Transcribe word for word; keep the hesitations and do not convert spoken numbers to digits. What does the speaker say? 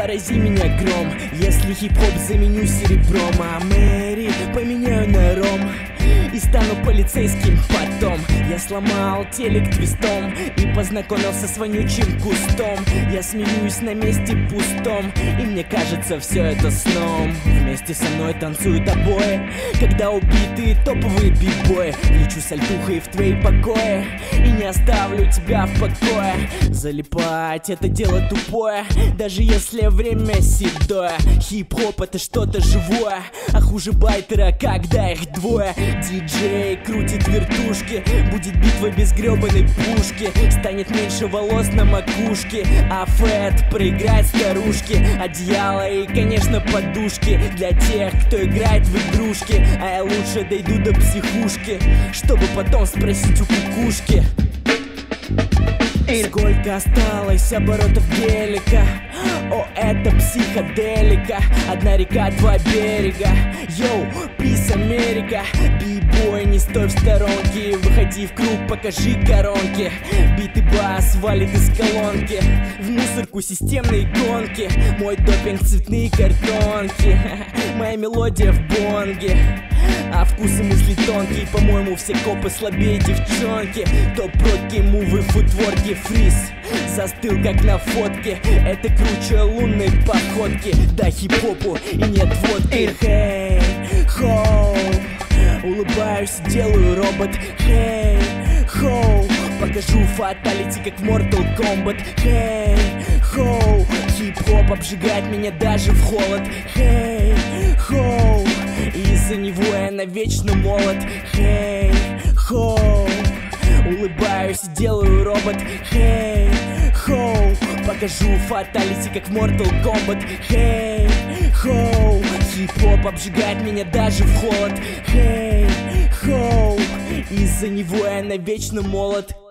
порази меня гром, если хип-хоп заменю серебром, а Мэри поменяю на ром и стану полицейским потом. Я сломал телек твистом и познакомился с вонючим кустом. Я смеюсь на месте пустом, и мне кажется все это сном. Вместе со мной танцуют обои, когда убиты топовые бибои. Лечу сальтухой в твои покои и не оставлю тебя в покое. Залипать — это дело тупое, даже если время седое. Хип-хоп — это что-то живое, а хуже байтера, когда их двое. Диджей крутит вертушки, будет битва без гребаной пушки. Станет меньше волос на макушке, а Фэт проиграет старушки. Одеяло и, конечно, подушки для тех, кто играет в игрушки. А я лучше дойду до психушки, чтобы потом спросить у кукушки: сколько осталось оборотов гелика? О, это психоделика. Одна река, два берега. Йоу, пис Америка. Би-бой, не стой в сторонке, выходи в круг, покажи коронки. Бит и бас валит из колонки в мусорку системной гонки. Мой допинг — цветные картонки, моя мелодия в бонге, а вкусы мысли тонкие. По-моему, все копы слабее девчонки. Топ-продки, мувы, футворки, фриз застыл как на фотке. Это круче лунной походки. Да, хип-хопу и нет водки. Хей, хоу, улыбаюсь, делаю робот. Хей, хоу, покажу фаталити, как в Mortal Kombat. Хей, хоу, хип-хоп обжигает меня даже в холод. Хей, хоу, из-за него я навечно молод. Хей, хоу, улыбаюсь, делаю робот. Хей, хоу, покажу фаталити, как в Mortal Kombat. Хей, хоу, хип-хоп обжигает меня даже в холод. Хей, хоу, из-за него я навечно молод.